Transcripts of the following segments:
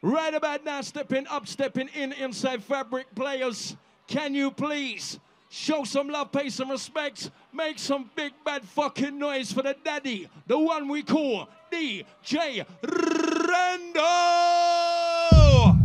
Right about now, stepping up, stepping in inside Fabric players. Can you please show some love, pay some respect, make some big bad fucking noise for the daddy, the one we call DJ Rando!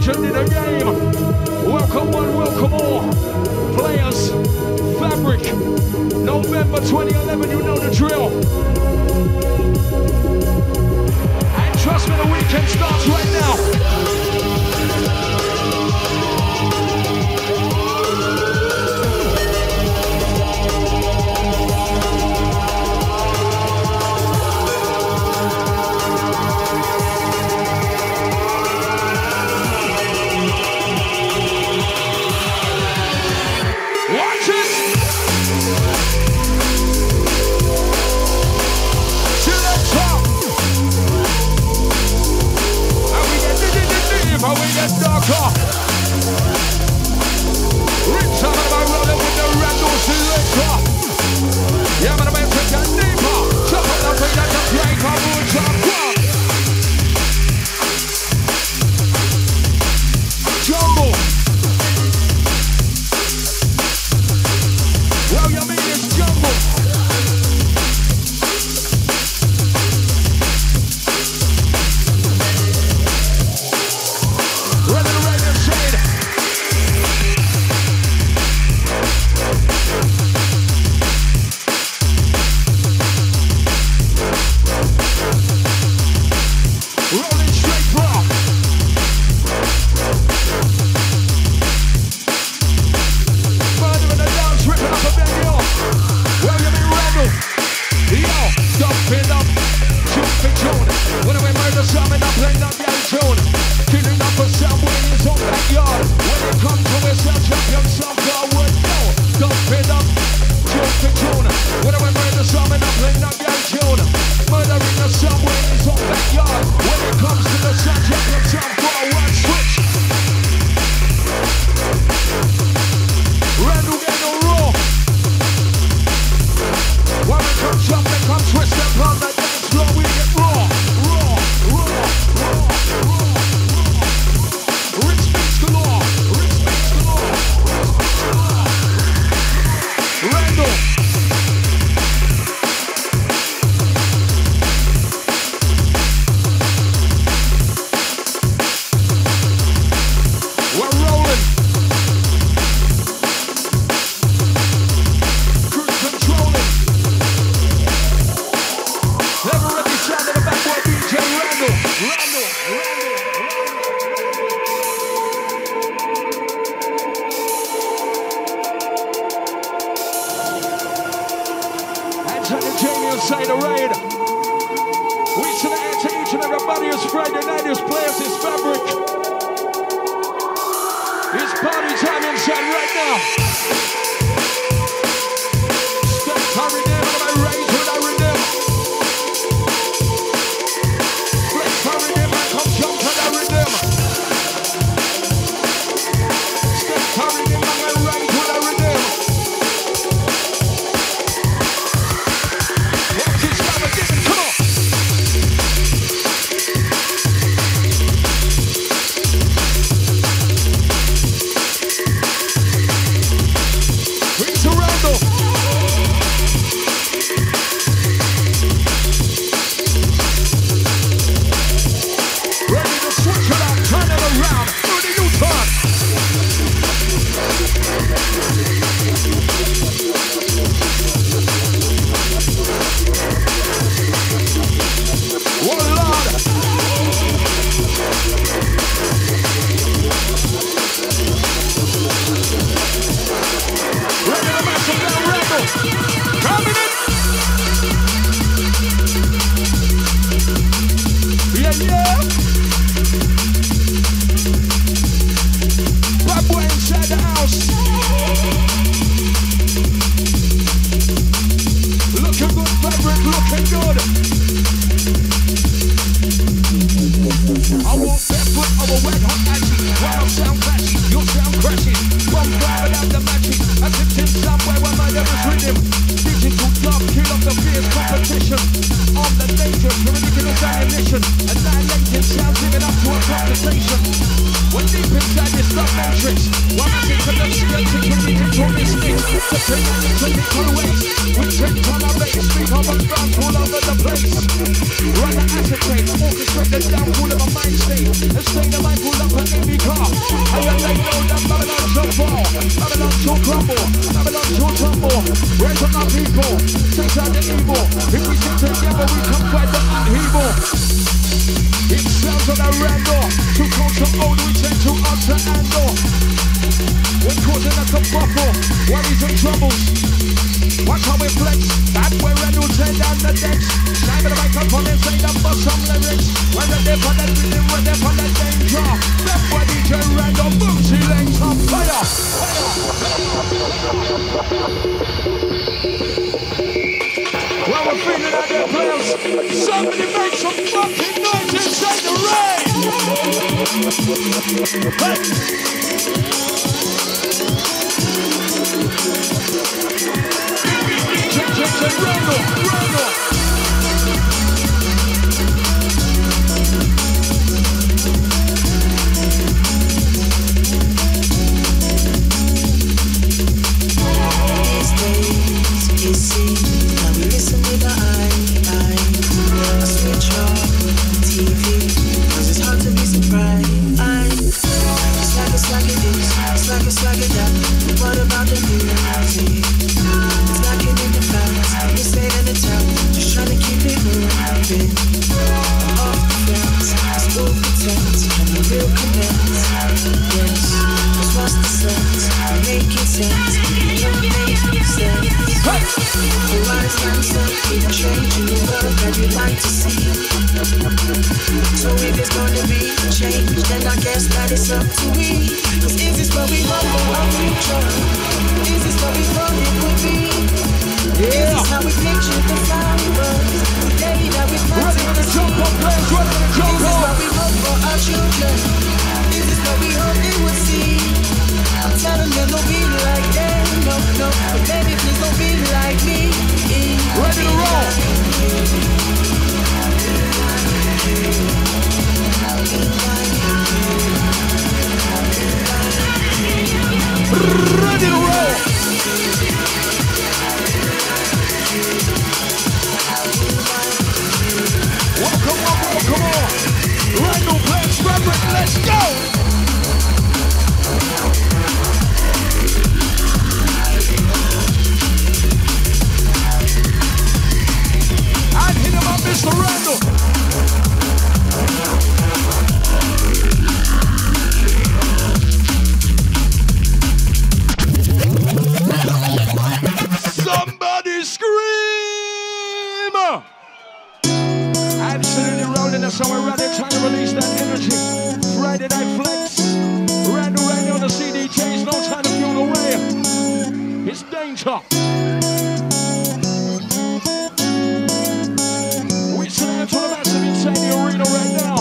legend in the game. Welcome one, welcome all. Players, Fabric, November 2011, you know the drill. And trust me, the weekend starts right now. How we get darker. Rich on my rolling with the Randall selector. Yeah, man, I'm going to get deeper. Chop up the way that the break our roots are gone. Jungle. Well, you mean it's jungle. Orchestrate the downfall of a mind state and stay the life all up an enemy car. Randall. Too cold to old, we take too hot to handle. We're causing us a bubble, worries and troubles. Watch how we flex. That way Randall tear down the decks. Shine with the microphone and say them for some lyrics. We're ready for the rhythm, we're ready for the danger. That way DJ Randall, booty legs on fire. Well, we're feeling out there, players. Somebody make some fucking noise inside the rain. Hey. Randall. These days, you see, now we listen with the eye. I switch off the TV, 'cause it's hard to be surprised. It's like it is, it's like it that. But what about the music? It's lacking in the facts, it's ain't in the town. Just trying to keep it moving. I'm off the fence, it's all pretense, and the real commence. Yes, 'cause what's the sense? Making sense, it don't make sense. The wise man said, keep changing the world that you like to see. So if it's gonna be a change, then I guess that it's up to we. 'Cause is this what we want for our future? Is this what we thought it would be? Is this how we pictured the flowers? The day that we planted the seed? Is this what we hope for our children? Is this what we hope they would see? I'm telling them don't be like them, no, but baby please don't be like me. Ready to roll. Ready to roll. Welcome on. Randall Prince Frederick, let's go. And hit him up, Mr. Randall. Somebody scream! Absolutely rolling us, so we're ready, trying to release that energy. Friday Night Flex. Randall on the CDJs, no time to fuel away. It's danger. We're sitting to the massive inside the arena right now.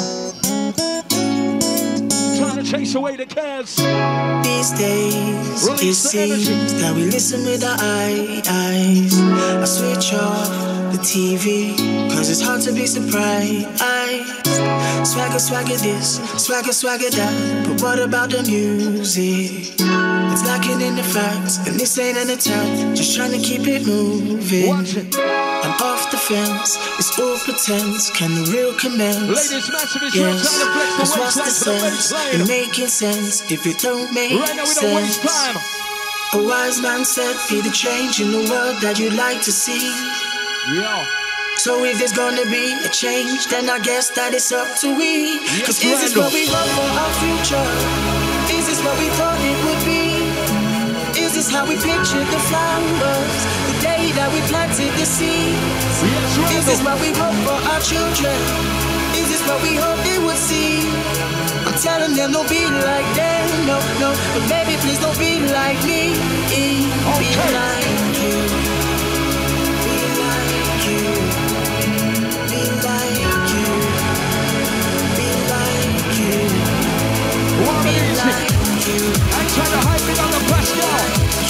Trying to chase away the cares. These days, it seems that we listen with our eyes. I switch off the TV, 'cause it's hard to be surprised. Swagger this, swagger that. But what about the music? It's lacking in the facts, and this ain't an attack. Just trying to keep it moving. I'm off the fence, it's all pretense. Can the real commence? Ladies, massive is your time to flex the what's the sense in making sense if it don't make right now we don't waste time. A wise man said, be the change in the world that you'd like to see. Yeah. So if there's gonna be a change, then I guess that it's up to we. 'Cause is this what we want for our future? Is this what we thought it would be? Is this how we pictured the flowers? The day that we planted the seeds? Is this what we hope for our children? Is this what we hope they would see? I'm telling them don't be like them, no, but baby please don't be like me. Be like you. Be like you. Be like you. Be like you. Be like you. I try to hype it on the Pascal.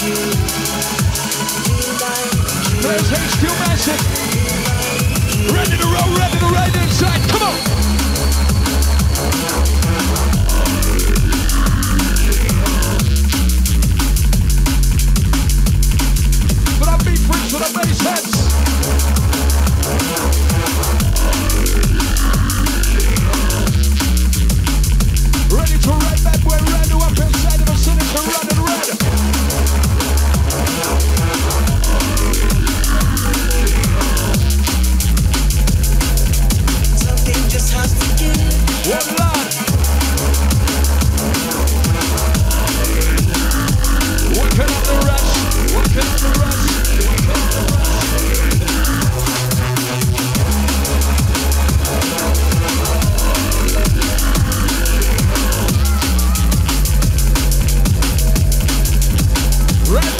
There's HQ Massive. Ready to roll, ready to ride inside. Come on. But I'm beat freaks with the bass heads. Ready to ride back where Randall up inside of the city to run and red. Something just has to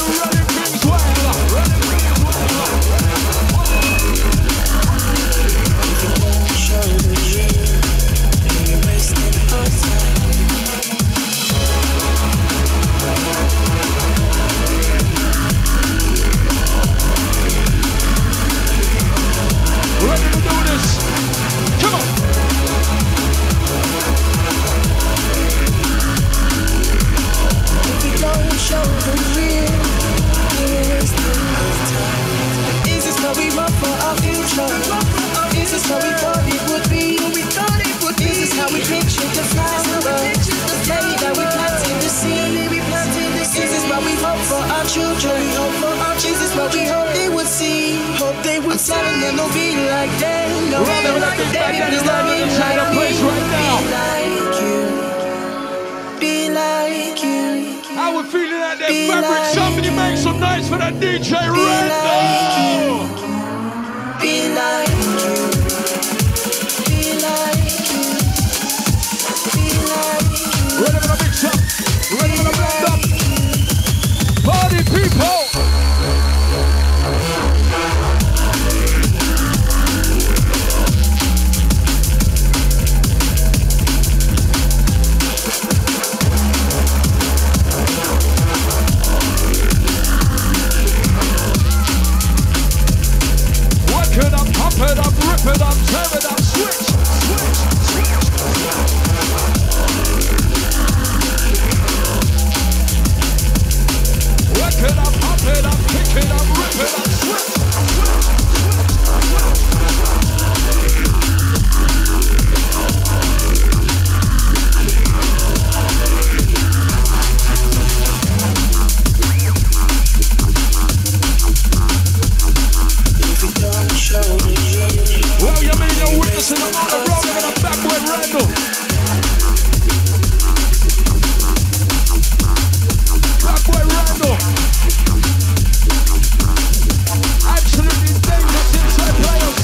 running things well. Running things well. If you don't show the real, then you're wasting our time. Ready to do this? Come on! If you don't show the real, you're wasting our time. Is this what we want for our future? Is this what we thought it would be? Is this how we pictured the flower? The day that we planted the seed? Is this what we hope for our children? Is this what we hope they would see? I'm telling them don't be like them. No, Rather than big bad daddy right inside the place right now. Be like you. I was feeling like that fabric. Somebody make some noise for that DJ right now. Be like you. Be like you. Be like you. Ready for the mix up. Ready for the blend up. Party people. Work it up, pump it up, rip it up, tear it up, switch. Work it up, pump it up, pick it up, rip it up, switch. Well, you mean you're witnessing all the rolling in a backward Randall. Backward Randall. Absolutely dangerous inside players.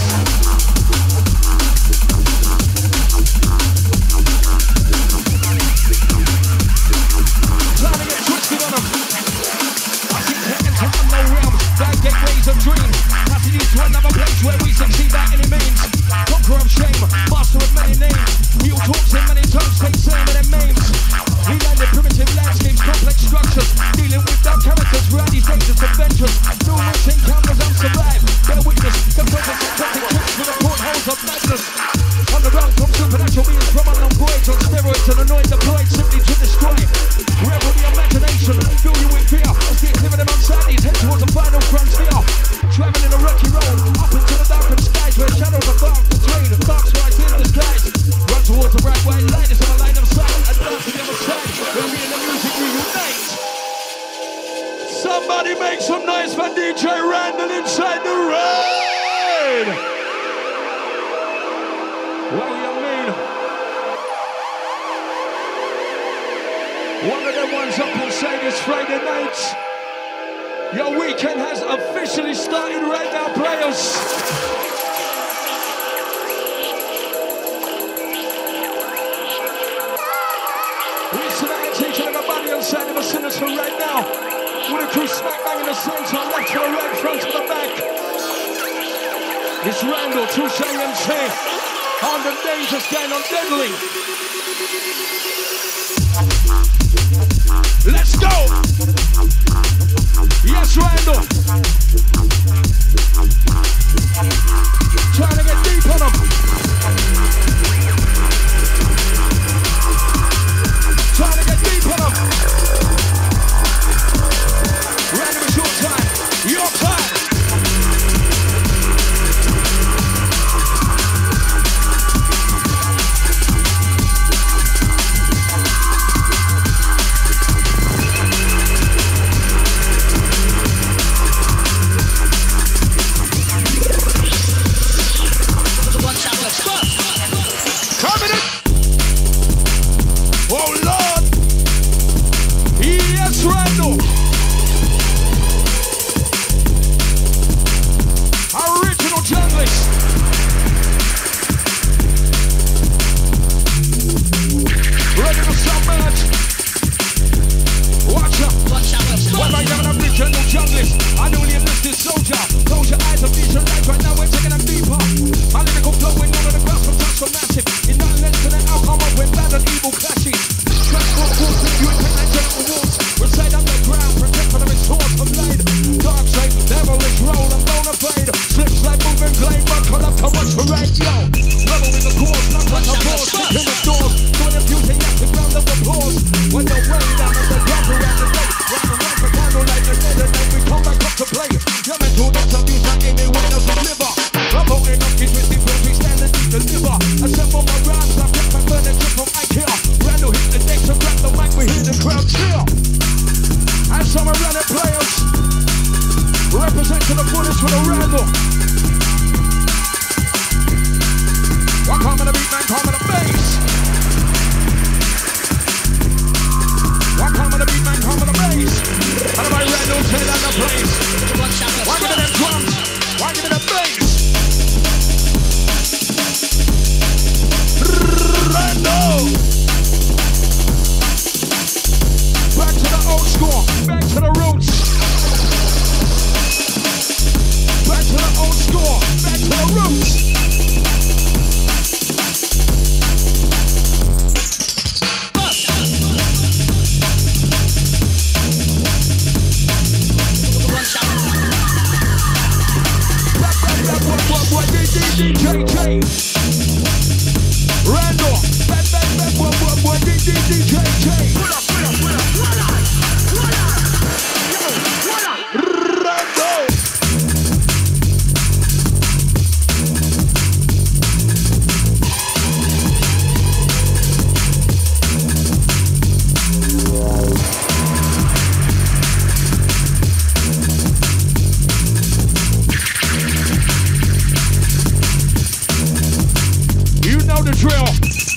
Trying to get twisted on them. I see taking to unknown realms, that gateways of dreams. Passing you to another place where we succeed by any means. Conqueror of shame, master of many names. Real talks in many tongues, take same and names. We landed primitive landscapes, complex structures. Dealing with dark characters, we're these dangerous adventures. Numerous encounters and survive. Bear witness, the presence of cutting tricks for the portholes of madness. On the run from supernatural beings from unknown voids. On steroids and anoint deployed simply to destroy. Revel the imagination, fill you with fear. As the eclipse of uncertainties head towards the final frontier. Traveling a rocky road, up into the darkened skies where shadows are dark between, dark skies in the skies. Run towards the bright white light, it's on a line of sight, and down to the other side, where we in the music reunite. Somebody make some noise for DJ Randall inside the rain. What do you mean? One of them ones up inside this Friday night. Your weekend has officially started right now, players. Listen to that, teaching everybody inside of a sinister right now. With a crew smack bang in the center, left to the right, front to the back. It's Randall, Touche MC. On the dangerous gang on Deadly. Let's go! Yes, Randall. Trying to get deep on them. Trying to get deep on them. Randall, it's your time. Your time. this with a Randall. What come on the beat, man? Come on the bass. What come on the beat, man? Come on the bass. And my Randall tell on the place. Why give me them drums? Why give me the bass? Randall. Back to the old school. Back to the roots. Back to the old school. Back to the roots. DJ Randall, DJ You know the drill.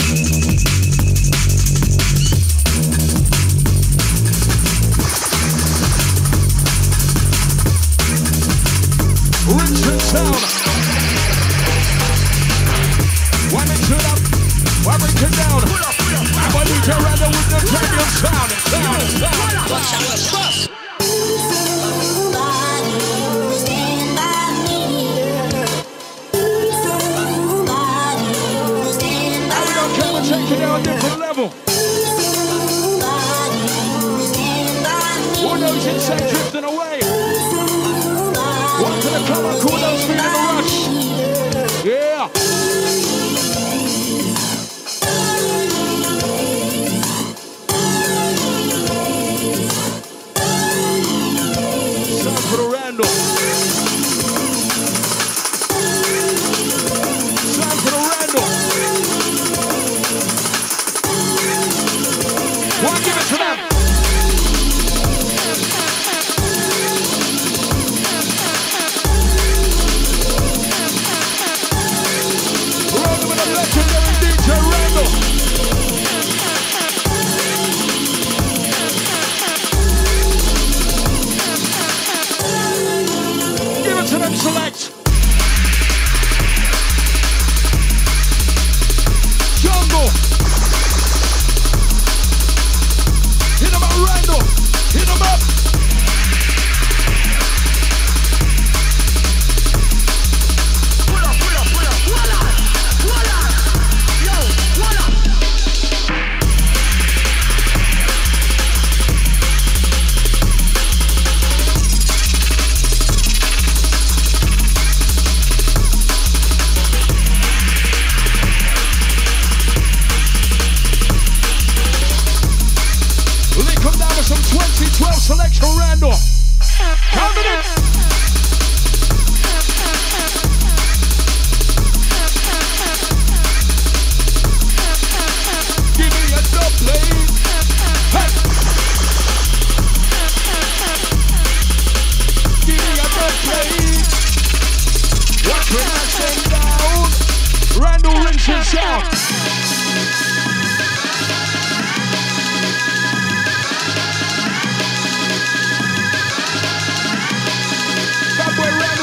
Rinse and sound. One it to up, one it to down. I'm a DJ Randall with the champion sound. Take it on a different level. Who knows inside drifting away? One to the club, I call those feeling the rush. Yeah. Sound for the Randall. Sound for the Randall. One, give it to them. Rolling with a legendary DJ Randall. Give it to them, select. Jungle. Hit him up, Randall. Hit him up. Come down with some 2012 selection Randall. Coming in. Give me a dub, please. Hey. Give me a dub, please. Watch when I send down. Randall rinse and sound. We're ready.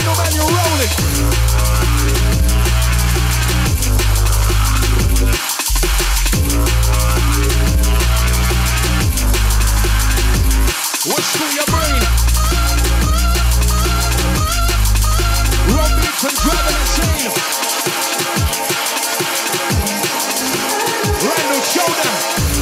Random man, you're rolling. What's through your brain? Road beats and driving insane. Random, show them.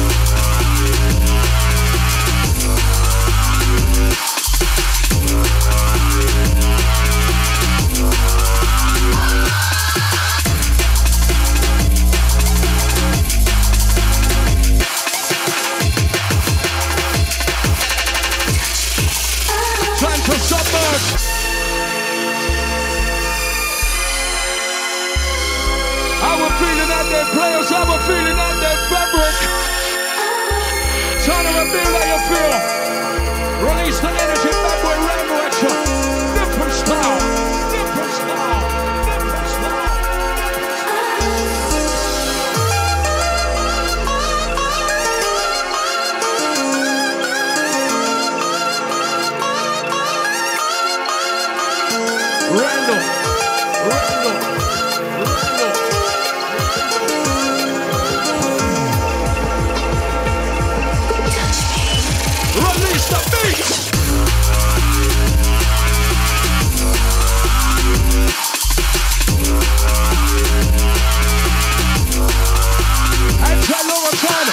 Time to submerge. How we're feeling out there, players. How we're feeling out there, fabric. Turn to reveal how you feel. Release the energy, bad boy, rainbow at you. Different style, different style, different style. Randall, Randall, Randall. Release the beat. And try lower time.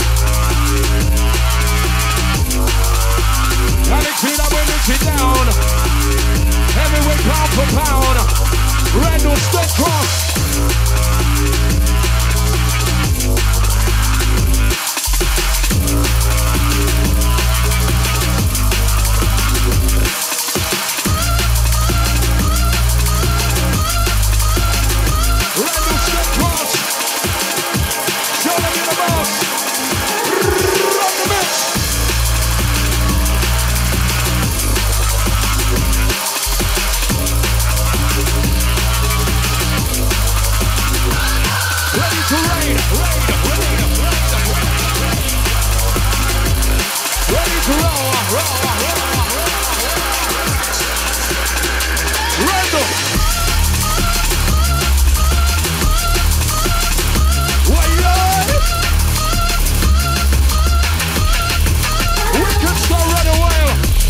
And it's in up when it's down. Heavyweight pound for pound. Randall step cross. Randall step cross. Show them in the box. Run the mix. Ready to rain, rain, rain, rain, rain. Ready to roll, roll, roll, roll. Randall. We can still run away.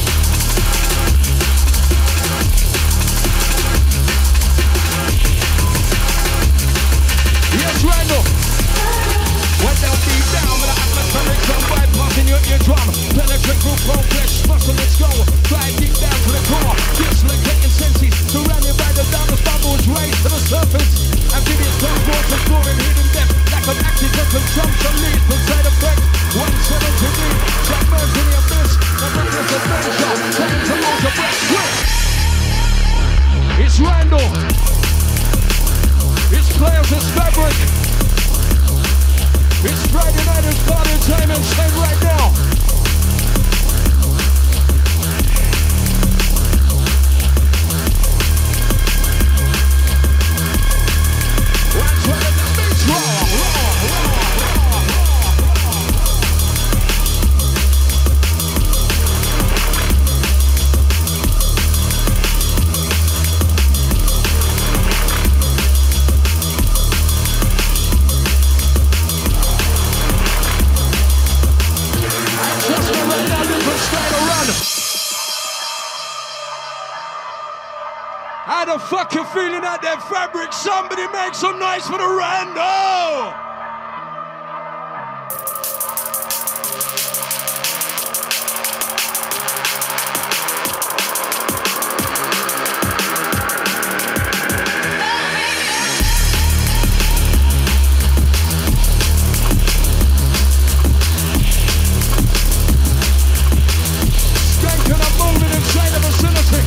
Yes, Randall. When they'll be down with the atmospheric drum bypassing your eardrum. Penetrate through bone flesh, muscle, let's go. Drive deep down to the core. Dislocating senses. Surrounded by the darkest bubbles, raised to the surface. Amphibious dark waters exploring hidden depth. Lack of oxygen consumption leads to side effects. 170 deep, submerged in the abyss. The reckless adventure, time to hold your breath. Quick! It's Randall. It's players, it's fabric. It's Friday night, it's party time and same right now. Let's run the beats raw, How the fuck you feeling out there, fabric? Somebody make some noise for the Randall! Skanking and moving inside the vicinity.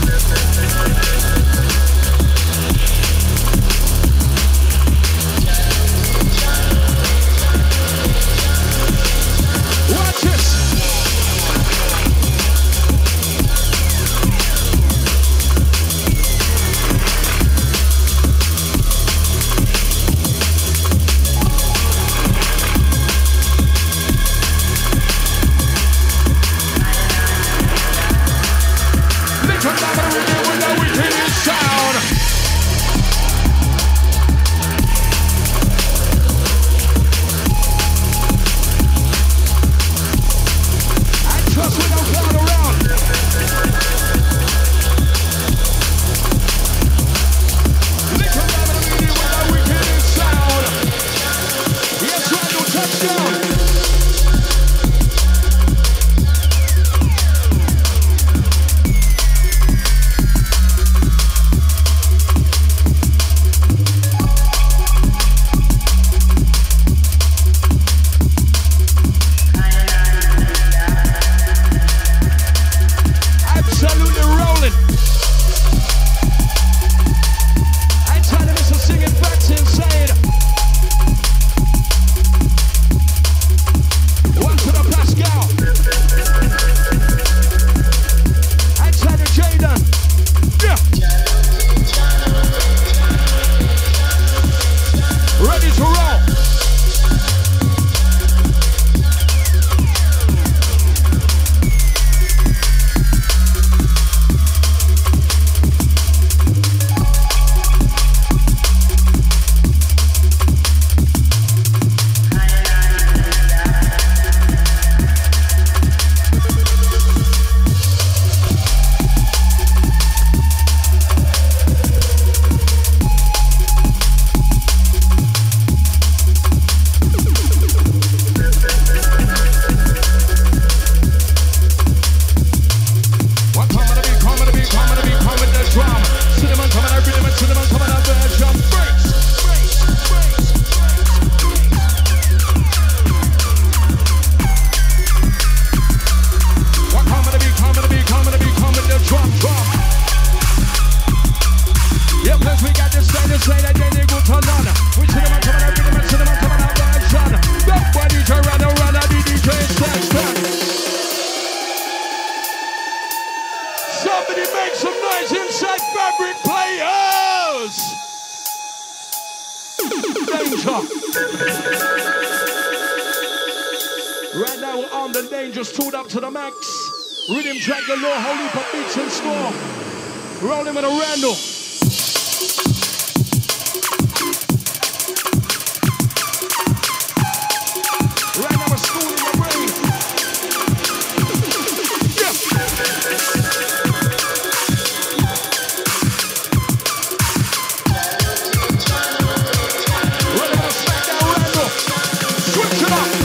say that then they go to none. We see them coming out, we see them coming out version. Nobody to run around the DJ section. Somebody make some noise inside Fabric Players. Danger. Right now we're on the Danger, stood up to the max. Rhythm track galore, holy pop beats in store. Rolling with a Randall. Right now we're schooling your brain. Yeah. Right now smack that Randall. Switch it up.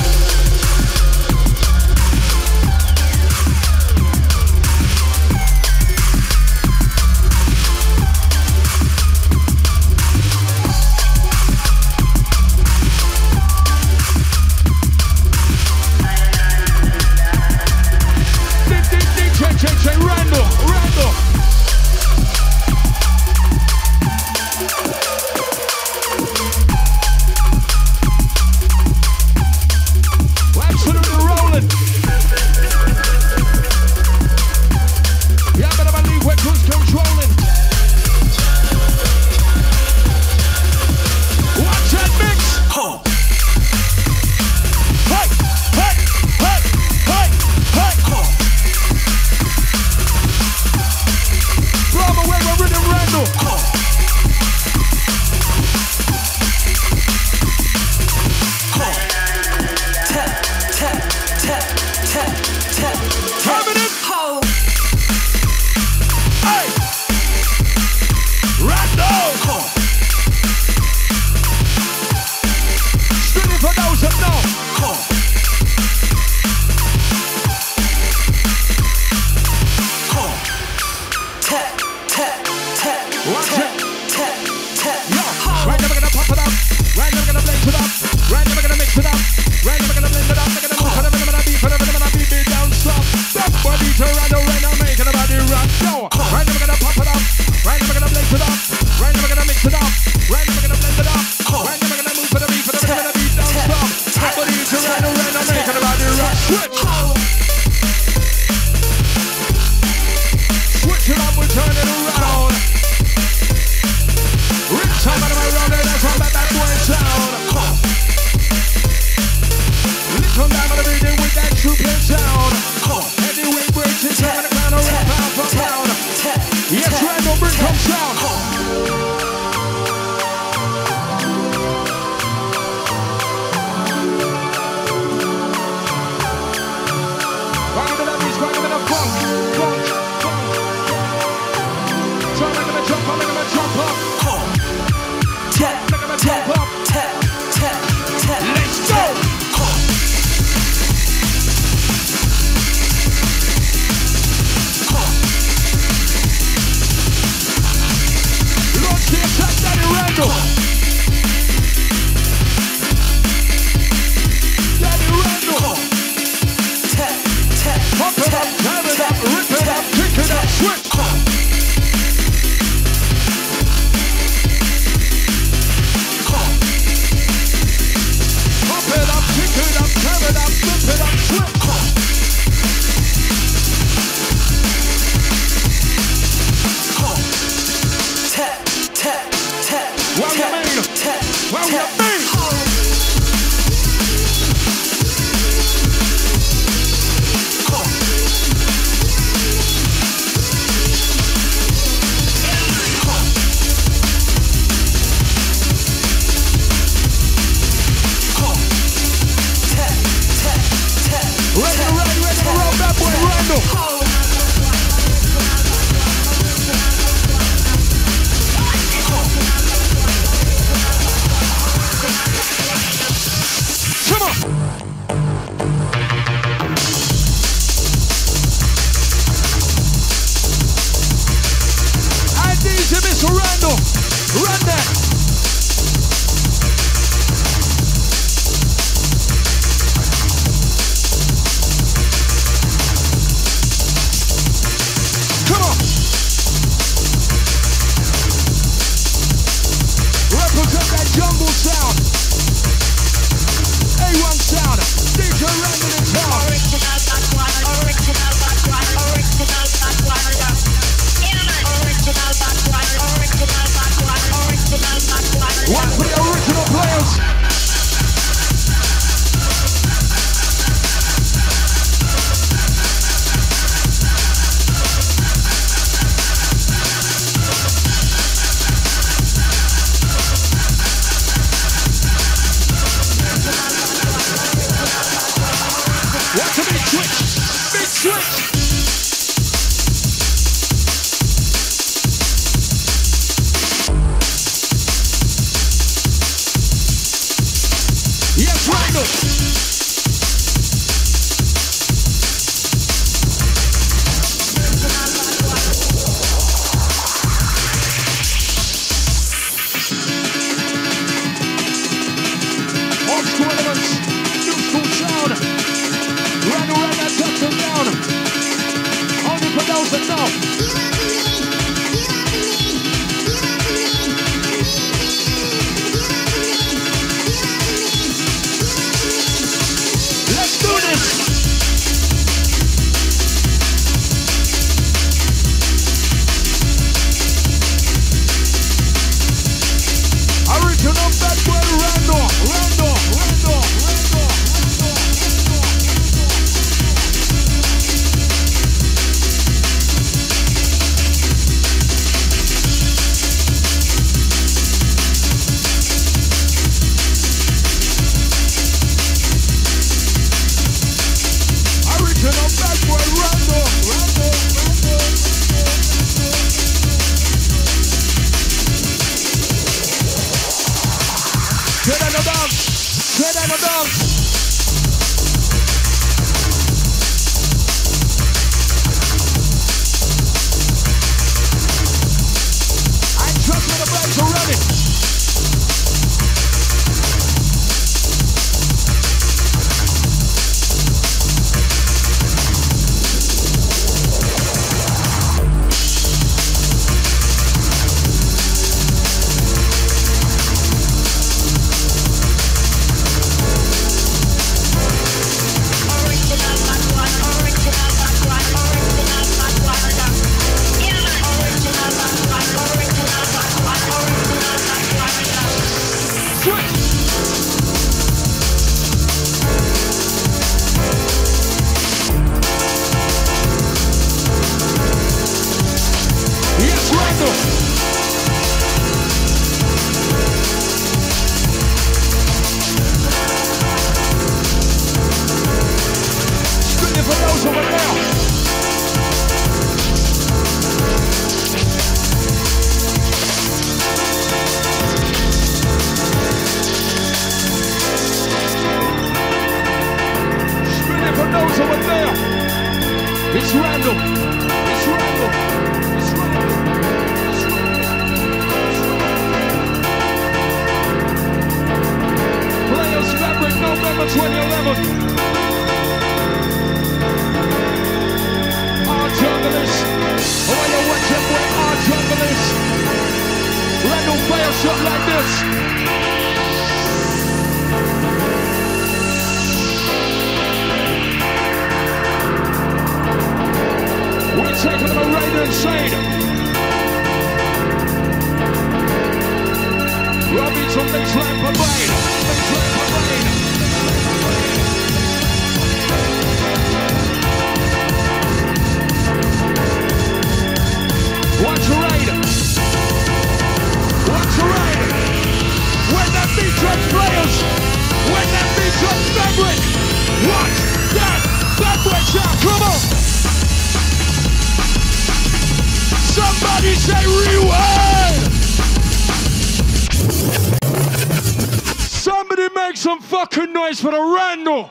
For the Randall.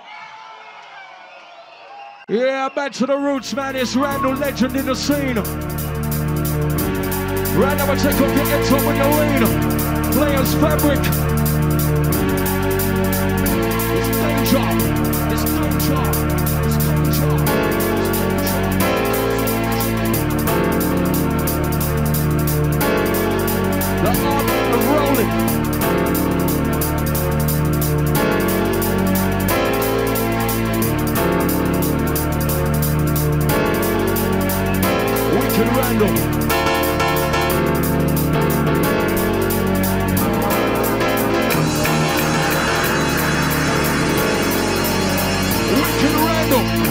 Yeah, back to the roots, man. It's Randall, legend in the scene. Right now, I take off your head top with your lean. Players Fabric. It's danger. It's danger. It's danger. The art of rolling. Randall. Wicked Randall.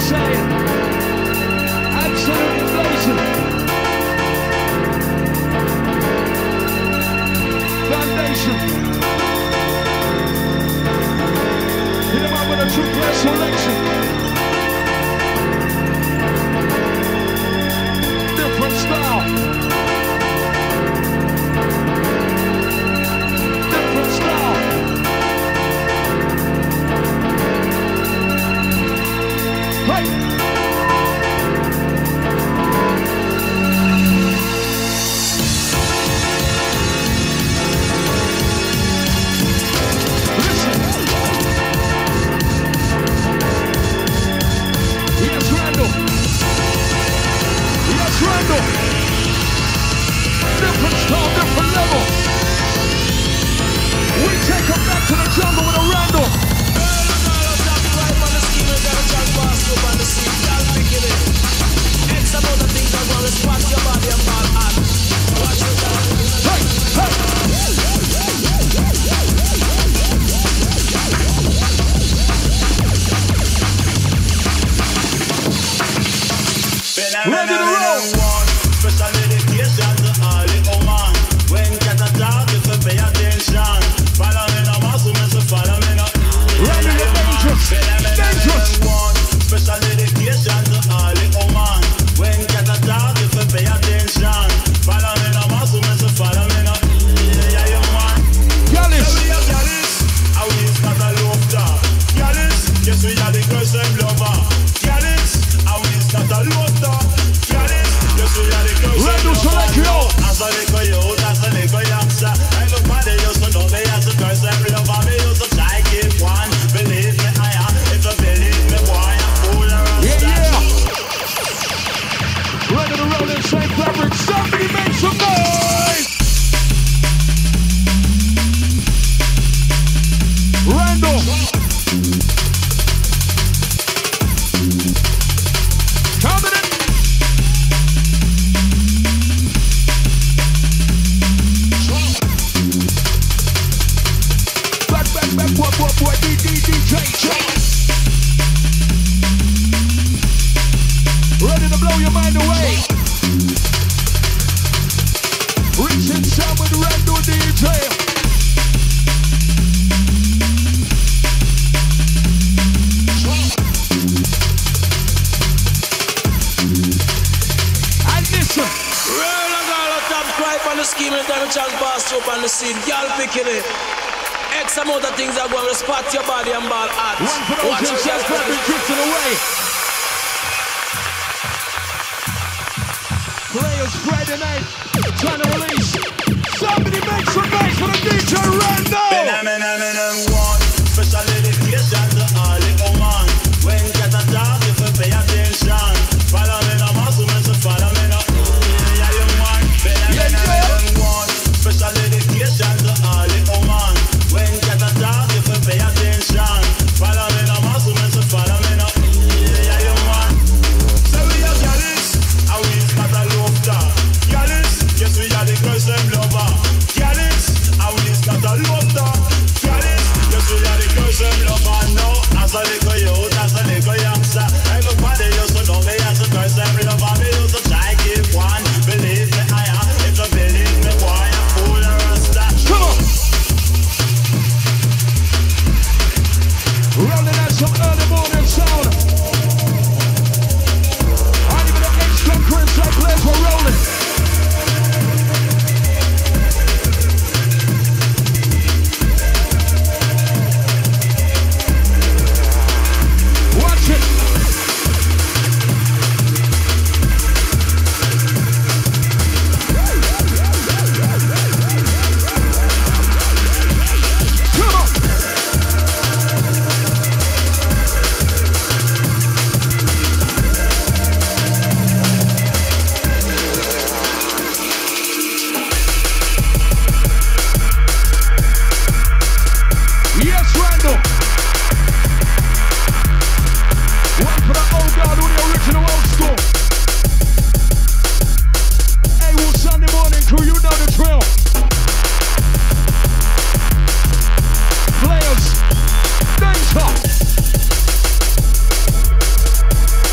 insane. Absolutely blazing. Foundation. Hit him up with a true class selection. Different style. Different style. Hey! Listen. Yes, Randall. Yes, Randall. Different style, different level. We take them back to the jungle with a Randall. Ready to roll. Special dedication to all the woman. When get a talk, if you pay attention. Follow me no muscle, me so follow me no. Ready to dangerous. Dangerous. Special dedication to all the woman. When get a talk, if you pay attention. Follow me no muscle, me so follow me no. Yeah, you man. Gallus. How is not a love dog. Gallus, yes we are the girls and lover. Gallus, how is not a love dog. Randall Selectio. As a little youth, as a little youngster, everybody used to know me as a curse every lover. Me used to try keep one. Believe me, I am. If you believe me, boy, I'm fool or a Yeah. Ready to roll inside fabric. Somebody make some noise. Randall. Coming in. What DJ ready to blow your mind away. Reach inside with Randall DJ. And listen. Roll and all up top, cry on the scheme and time chance pass up on the scene. Y'all picking it. X amount of things are going to spot your body and ball hot. One for those inside fabric drifting away. Players Friday night trying to release. Somebody make some noise for the DJ Randall. Special dedication to all the woman. When get a talk, if you pay attention. Follow me no muscle, me so follow me no. Yeah, you man. Special dedication to all the woman. When get a talk, if you pay attention. Follow me no muscle, me so follow me no. Yeah, you man. So we are Gallus, and we got a love dog. Gallus, yes we are the girls and lover. Gallus, and we got a love dog. Gallus, yes we are the girls and lover. No, as a little youth, as a little youngster, everybody used to know me as a girls and lover. Me used to try keep one. Believe me, I am. If you believe me, boy, I'm fool or a star. Come on. Rolling out some early morning sound. And even the extra crew inside players were rolling. Watch it. Come on. Yes, Randall. One for the old guard, all the original old school. Hey, well, Sunday morning crew, you know the drill. Players, danger.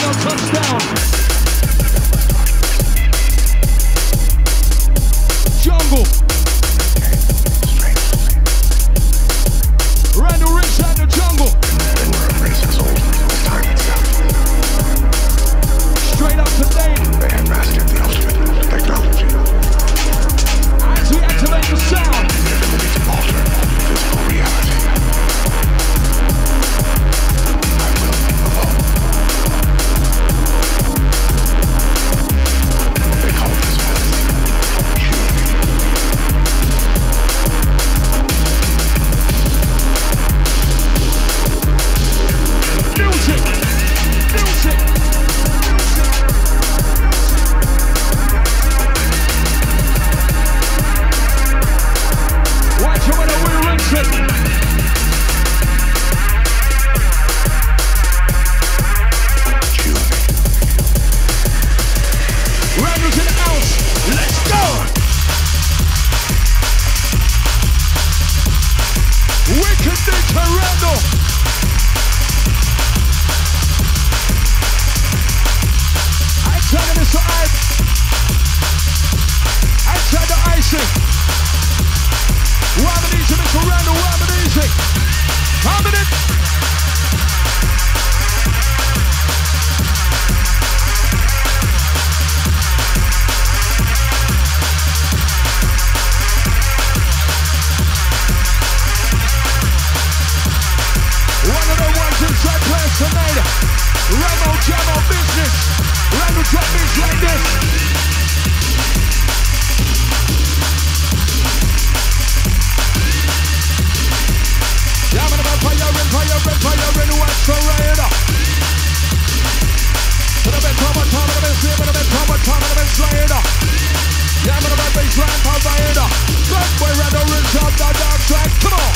final touchdown. Jungle. Randall Rich out the jungle. Straight up to date. They had mastered the ultimate technology. As we activate the sound. The ability to alter physical reality. I will alone. They call this medicine Music. Music. Watch it when we rinse it. Randall's in the house. Let's go. Wicked DJ Randall. I'm telling this to ice. I tried the icing. Wham it easy, Mr. Randall, wham it easy. How minute? One of the ones inside players tonight. Ramo Jamo business. Randall drop beats like this. Yamming about fire, what's the rider? To the bed, come on, the best, to the bed, come on, the best rider. Yamming about baseline, provider. Bad boy, Randall rinse up the dark side, come on.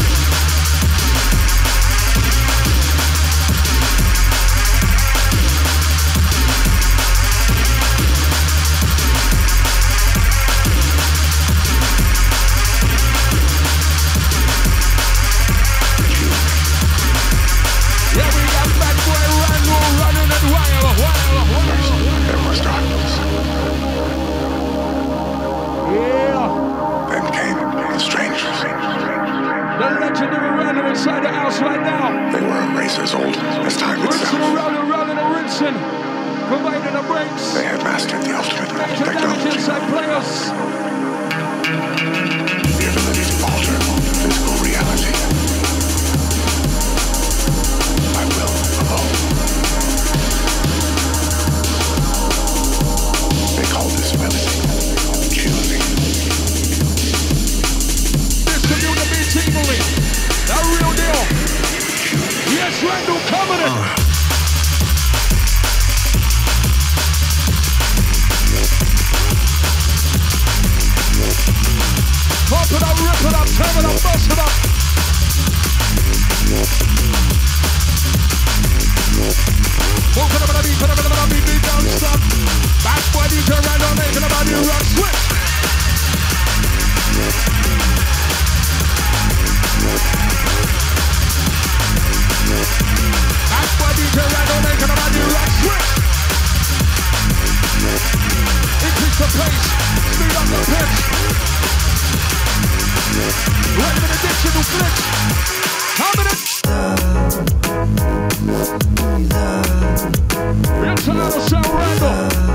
Yeah, we got bad boy Randall running and wild. There was darkness. Yeah. Then came the strangers. The legendary Randall inside the house right now. They were a race as old as time Rinsing itself. around and rinsing. Providing the breaks. They had mastered the ultimate Major damage technology. inside players. The ability to alter physical reality. I will alone. They call this ability choosing. Distribute the beats evenly. The real deal. Yes, Randall coming in. Pump it up, rip it up, turn it up, bust it up. Move it up, beat, don't stop. Back boy, DJ Randall making a body rock switch. Back boy, DJ Randall making a body rock switch. Increase the pace, speed up the pitch. Random an additional glitch. How minute? Real time of Sound Randall.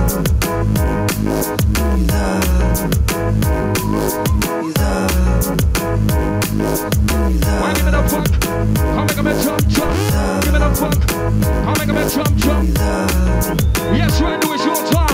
Why give me the funk? Come make him a jump. Give me the funk. Come make him a jump. Yes, Randall, it's your time.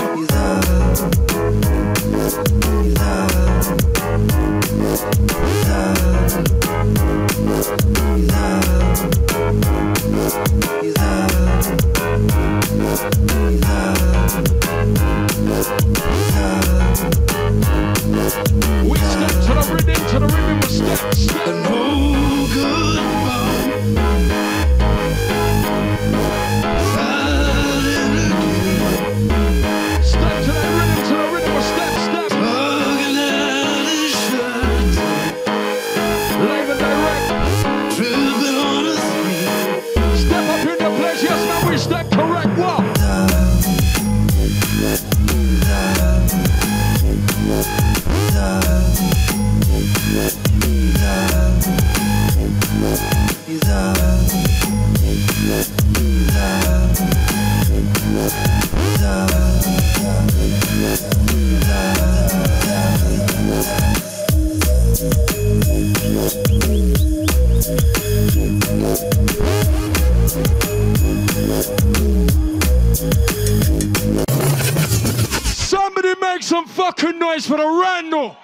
We step to the rhythm with steps. No good boy. Step to the rhythm with steps. Tugging at his shirt, Live and direct. dripping on his feet. Step up in the place, yes, man, we step correct. What? some fucking noise for the Randall.